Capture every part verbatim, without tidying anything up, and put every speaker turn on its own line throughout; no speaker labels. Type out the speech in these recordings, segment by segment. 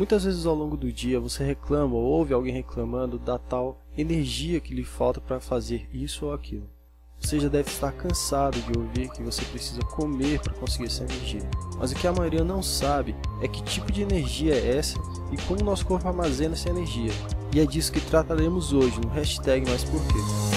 Muitas vezes ao longo do dia você reclama ou ouve alguém reclamando da tal energia que lhe falta para fazer isso ou aquilo. Você já deve estar cansado de ouvir que você precisa comer para conseguir essa energia. Mas o que a maioria não sabe é que tipo de energia é essa e como o nosso corpo armazena essa energia. E é disso que trataremos hoje no hashtag Mais Porquê.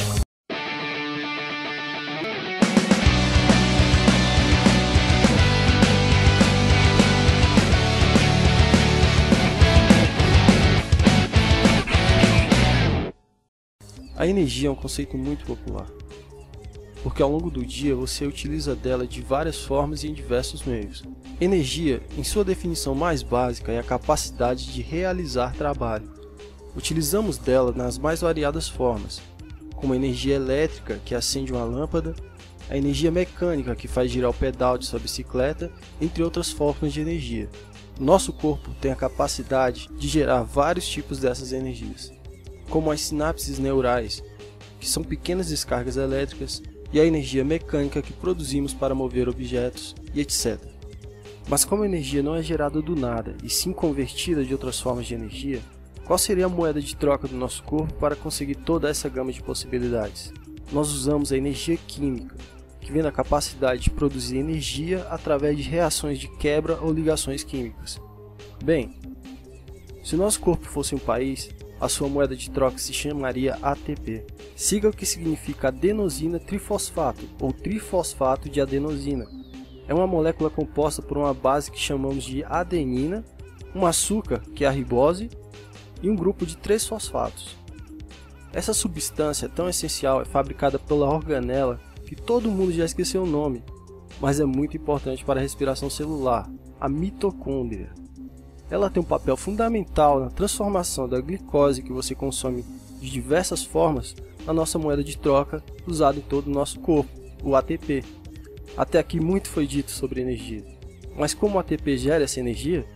A energia é um conceito muito popular, porque ao longo do dia você utiliza dela de várias formas e em diversos meios. Energia, em sua definição mais básica, é a capacidade de realizar trabalho. Utilizamos dela nas mais variadas formas, como a energia elétrica, que acende uma lâmpada, a energia mecânica, que faz girar o pedal de sua bicicleta, entre outras formas de energia. Nosso corpo tem a capacidade de gerar vários tipos dessas energias, como as sinapses neurais, que são pequenas descargas elétricas, e a energia mecânica que produzimos para mover objetos, e etcétera. Mas como a energia não é gerada do nada, e sim convertida de outras formas de energia, qual seria a moeda de troca do nosso corpo para conseguir toda essa gama de possibilidades? Nós usamos a energia química, que vem da capacidade de produzir energia através de reações de quebra ou ligações químicas. Bem, se o nosso corpo fosse um país, a sua moeda de troca se chamaria A T P. Siga o que significa adenosina trifosfato, ou trifosfato de adenosina. É uma molécula composta por uma base que chamamos de adenina, um açúcar, que é a ribose, e um grupo de três fosfatos. Essa substância tão essencial é fabricada pela organela que todo mundo já esqueceu o nome, mas é muito importante para a respiração celular, a mitocôndria. Ela tem um papel fundamental na transformação da glicose que você consome de diversas formas na nossa moeda de troca usada em todo o nosso corpo, o A T P. Até aqui muito foi dito sobre energia, mas como o A T P gera essa energia?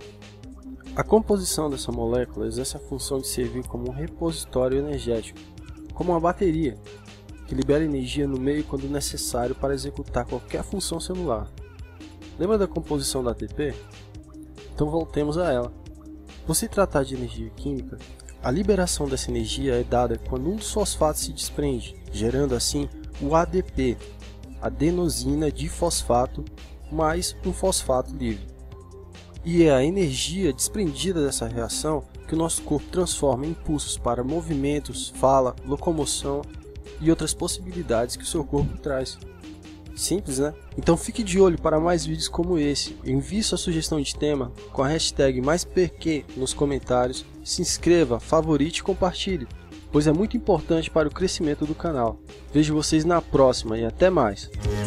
A composição dessa molécula exerce a função de servir como um repositório energético, como uma bateria, que libera energia no meio quando necessário para executar qualquer função celular. Lembra da composição da A T P? Então voltemos a ela. Por se tratar de energia química, a liberação dessa energia é dada quando um dos fosfatos se desprende, gerando assim o A D P, adenosina difosfato, mais um fosfato livre. E é a energia desprendida dessa reação que o nosso corpo transforma em impulsos para movimentos, fala, locomoção e outras possibilidades que o seu corpo traz. Simples, né? Então fique de olho para mais vídeos como esse. Envie sua sugestão de tema com a hashtag mais porquê nos comentários. Se inscreva, favorite e compartilhe, pois é muito importante para o crescimento do canal. Vejo vocês na próxima e até mais!